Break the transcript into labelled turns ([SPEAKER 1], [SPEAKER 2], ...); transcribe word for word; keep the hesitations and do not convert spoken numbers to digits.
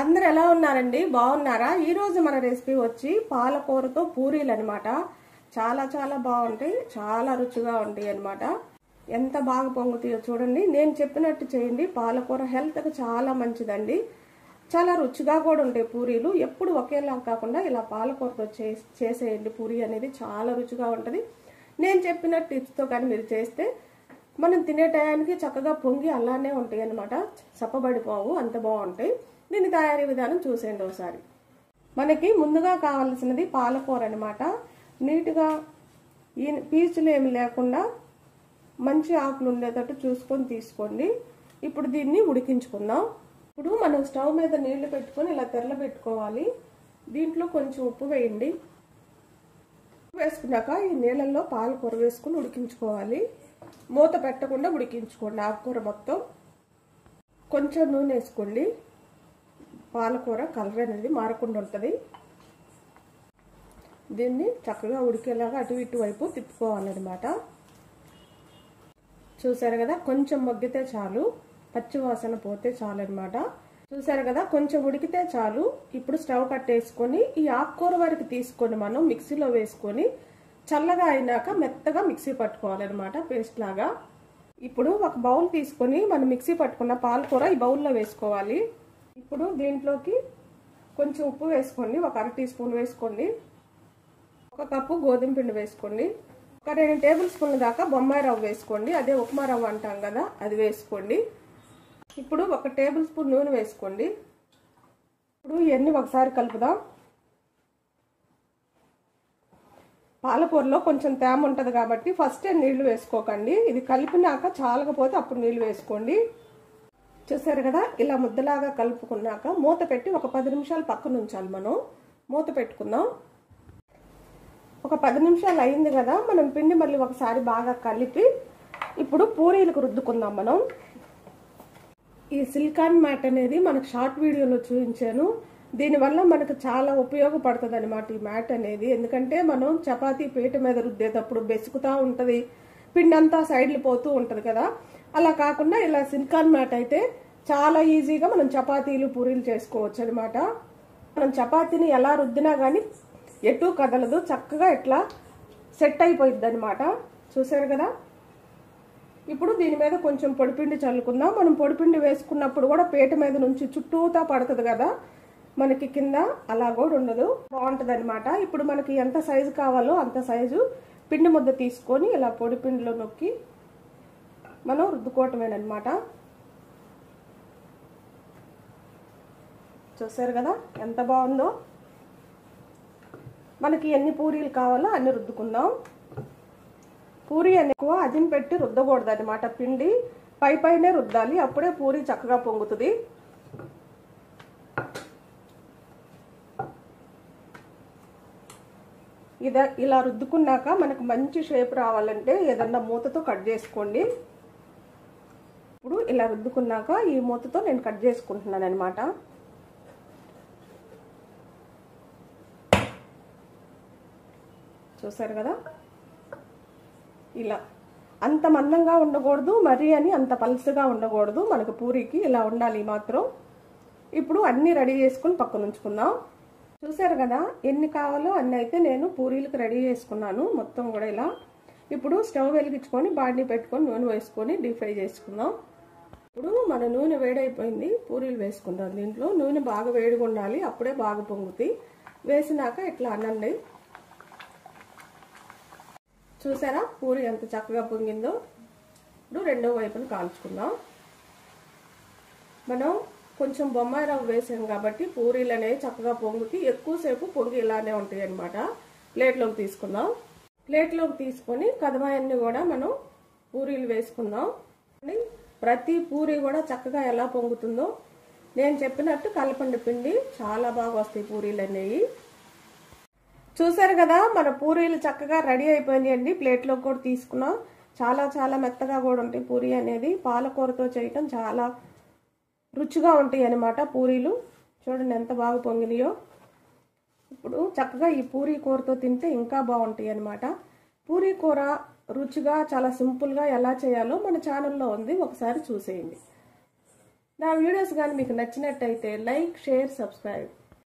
[SPEAKER 1] అందరూ ఎలా ఉన్నారండి? బాగున్నారా? ఈ రోజు మన రెసిపీ వచ్చి పాలకూరతో పూరీలు అన్నమాట. చాలా చాలా బాగుంటాయి, చాలా రుచిగా ఉంటాయి అన్నమాట. ఎంత బాగా పొంగుతాయో చూడండి. నేను చెప్పినట్టు చేయండి. పాలకూర హెల్త్ కి చాలా మంచిదండి. చాలా రుచిగా కూడా ఉంటాయి పూరీలు. ఎప్పుడు ఒకేలా కాకుండా ఇలా పాలకూరతో చేసేయండి. పూరీ అనేది చాలా రుచిగా ఉంటుంది. నేను చెప్పిన టిప్స్తో కానీ మీరు చేస్తే మనం తినే టయానికి చక్కగా పొంగి అలానే ఉంటాయి అన్నమాట. చప్పబడిపోవు, అంత బాగుంటాయి. దీని తయారీ విధానం చూసేయండి ఒకసారి. మనకి ముందుగా కావాల్సినది పాలకూర అన్నమాట. నీట్గా ఈ పీచులు ఏమి లేకుండా మంచి ఆకులు ఉండేటట్టు చూసుకొని తీసుకోండి. ఇప్పుడు దీన్ని ఉడికించుకుందాం. ఇప్పుడు మనం స్టవ్ మీద నీళ్లు పెట్టుకొని ఇలా తెరల పెట్టుకోవాలి. దీంట్లో కొంచెం ఉప్పు వేయండి. వేసుకున్నాక ఈ నీళ్ళల్లో పాలకూర వేసుకుని ఉడికించుకోవాలి. మూత పెట్టకుండా ఉడికించుకోండి ఆకుకూర మొత్తం. కొంచెం నూనె వేసుకోండి. పాలకూర కలర్ అనేది మారకుండా ఉంటుంది. దీన్ని చక్కగా ఉడికేలాగా అటు ఇటు వైపు తిప్పుకోవాలన్నమాట. చూసారు కదా, కొంచెం మగ్గితే చాలు, పచ్చి వాసన పోతే చాలు అనమాట. చూసారు కదా, కొంచెం ఉడికితే చాలు. ఇప్పుడు స్టవ్ కట్టేసుకొని ఈ ఆకుకూర వరకు తీసుకొని మనం మిక్సీలో వేసుకొని చల్లగా అయినాక మెత్తగా మిక్సీ పట్టుకోవాలన్నమాట, పేస్ట్ లాగా. ఇప్పుడు ఒక బౌల్ తీసుకొని మనం మిక్సీ పట్టుకున్న పాలకూర ఈ బౌల్లో వేసుకోవాలి. ఇప్పుడు దీంట్లోకి కొంచెం ఉప్పు వేసుకోండి. ఒక అర టీ స్పూన్ వేసుకోండి. ఒక కప్పు గోధుమ పిండి వేసుకోండి. ఒక రెండు టేబుల్ స్పూన్ల దాకా బొంబాయి రవ్వ వేసుకోండి. అదే ఉప్మా రవ్వ అంటాం కదా, అది వేసుకోండి. ఇప్పుడు ఒక టేబుల్ స్పూన్ నూనె వేసుకోండి. ఇప్పుడు ఇవన్నీ ఒకసారి కలుపుదాం. పాలకూరలో కొంచెం తేమ ఉంటుంది కాబట్టి ఫస్టే నీళ్లు వేసుకోకండి. ఇది కలిపినాక చాలకపోతే అప్పుడు నీళ్లు వేసుకోండి. చూసారు కదా, ఇలా ముద్దలాగా కలుపుకున్నాక మూత పెట్టి ఒక పది నిమిషాలు పక్కన ఉంచాలి. మనం మూత పెట్టుకుందాం. ఒక పది నిమిషాలు అయింది కదా, మనం పిండి మళ్ళీ ఒకసారి బాగా కలిపి ఇప్పుడు పూరీలకు రుద్దుకుందాం మనం. ఈ సిలికాన్ మ్యాట్ అనేది మనకు షార్ట్ వీడియోలో చూపించాను. దీనివల్ల మనకు చాలా ఉపయోగపడుతుంది అనమాట ఈ మ్యాట్ అనేది. ఎందుకంటే మనం చపాతీ పీట మీద రుద్దేటప్పుడు బెసుకుతూ ఉంటుంది, పిండి అంతా సైడ్లు పోతూ ఉంటుంది కదా. అలా కాకుండా ఇలా సిలికాన్ మ్యాట్ అయితే చాలా ఈజీగా మనం చపాతీలు పూరీలు చేసుకోవచ్చు అనమాట. మనం చపాతీని ఎలా రుద్దినా కానీ ఎటు కదలదు, చక్కగా ఇట్లా సెట్ అయిపోయింది అనమాట. చూసారు కదా. ఇప్పుడు దీని మీద కొంచెం పొడిపిండి చల్లుకుందాం. మనం పొడిపిండి వేసుకున్నప్పుడు కూడా పీట మీద నుంచి చుట్టూతా పడుతుంది కదా, మనకి కింద అలా కూడా ఉండదు, బాగుంటుంది అనమాట. ఇప్పుడు మనకి ఎంత సైజు కావాలో అంత సైజు పిండి ముద్ద తీసుకొని ఇలా పొడిపిండిలో నొక్కి మనం రుద్దుకోవటమేనమాట. చూసారు కదా ఎంత బాగుందో. మనకి ఎన్ని పూరీలు కావాలో అన్ని రుద్దుకుందాం. పూరీ అని ఎక్కువ అదిం పెట్టి రుద్దకూడదు అనమాట. పిండి పై పైనే రుద్దాలి, అప్పుడే పూరీ చక్కగా పొంగుతుంది. ఇద ఇలా రుద్దుకున్నాక మనకు మంచి షేప్ రావాలంటే ఏదన్నా మూతతో కట్ చేసుకోండి. ఇప్పుడు ఇలా రుద్దుకున్నాక ఈ మూతతో నేను కట్ చేసుకుంటున్నాను అనమాట. చూసారు కదా, ఇలా అంత మందంగా ఉండకూడదు, మరీ అని అంత పలుసుగా ఉండకూడదు. మనకు పూరీకి ఇలా ఉండాలి మాత్రం. ఇప్పుడు అన్నీ రెడీ చేసుకుని పక్కన ఉంచుకుందాం. చూసారు కదా, ఎన్ని కావాలో అన్ని అయితే నేను పూరీలకు రెడీ చేసుకున్నాను మొత్తం కూడా ఇలా. ఇప్పుడు స్టవ్ వెలిగించుకొని బాండీ పెట్టుకొని నూనె వేసుకొని డీప్ ఫ్రై చేసుకుందాం. ఇప్పుడు మన నూనె వేడైపోయింది, పూరీలు వేసుకుందాం. దీంట్లో నూనె బాగా వేడిగా ఉండాలి, అప్పుడే బాగా పొంగుతాయి. వేసినాక ఇట్లా అనండి. చూసారా పూరి ఎంత చక్కగా పొంగిందో. ఇప్పుడు రెండో వైపును కాల్చుకుందాం. మనం కొంచెం బొంబాయి రవ్వ వేసాం కాబట్టి పూరీలు అనేవి చక్కగా పొంగుతాయి, ఎక్కువసేపు పొంగి ఇలానే ఉంటాయి అన్నమాట. ప్లేట్లోకి తీసుకుందాం. ప్లేట్లోకి తీసుకొని కదమాయన్ని కూడా మనం పూరీలు వేసుకుందాం. ప్రతి పూరి కూడా చక్కగా ఎలా పొంగుతుందో నేను చెప్పినట్టు కలపండి. పిండి చాలా బాగా వస్తాయి పూరీలు అనేవి. చూసారు కదా, మన పూరీలు చక్కగా రెడీ అయిపోయినాయండి. ప్లేట్లోకి కూడా తీసుకున్నాం. చాలా చాలా మెత్తగా కూడా ఉంటాయి పూరీ అనేది. పాలకూరతో చేయటం చాలా రుచిగా ఉంటాయి అన్నమాట పూరీలు. చూడండి ఎంత బాగా పొంగినాయో. ఇప్పుడు చక్కగా ఈ పూరీ కూరతో తింటే ఇంకా బాగుంటాయి అన్నమాట. పూరీ కూర రుచిగా చాలా సింపుల్గా ఎలా చేయాలో మన ఛానల్లో ఉంది, ఒకసారి చూసేయండి. నా వీడియోస్ కానీ మీకు నచ్చినట్టయితే లైక్, షేర్, సబ్స్క్రైబ్.